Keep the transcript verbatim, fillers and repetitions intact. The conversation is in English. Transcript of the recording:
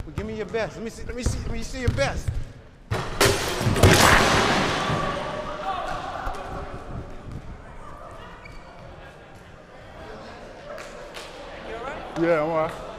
Well, give me your best. Let me see. Let me see. Let me see your best. Yeah, I'm all right.